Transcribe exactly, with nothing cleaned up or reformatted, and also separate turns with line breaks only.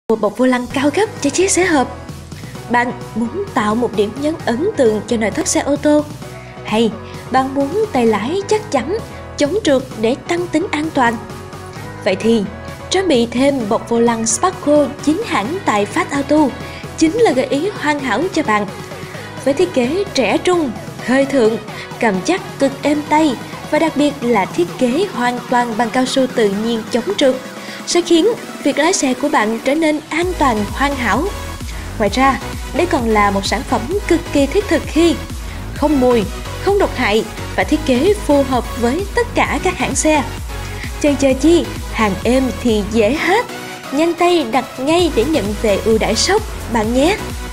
Một bọc vô lăng cao cấp cho chiếc xe hợp. Bạn muốn tạo một điểm nhấn ấn tượng cho nội thất xe ô tô, hay bạn muốn tay lái chắc chắn, chống trượt để tăng tính an toàn? Vậy thì trang bị thêm bọc vô lăng Sparco chính hãng tại Fast Auto chính là gợi ý hoàn hảo cho bạn. Với thiết kế trẻ trung, thời thượng, cầm chắc cực êm tay và đặc biệt là thiết kế hoàn toàn bằng cao su tự nhiên chống trượt sẽ khiến việc lái xe của bạn trở nên an toàn hoàn hảo. Ngoài ra, đây còn là một sản phẩm cực kỳ thiết thực khi không mùi, không độc hại và thiết kế phù hợp với tất cả các hãng xe. Chần chờ chi, hàng êm thì dễ hết. Nhanh tay đặt ngay để nhận về ưu đãi sốc bạn nhé!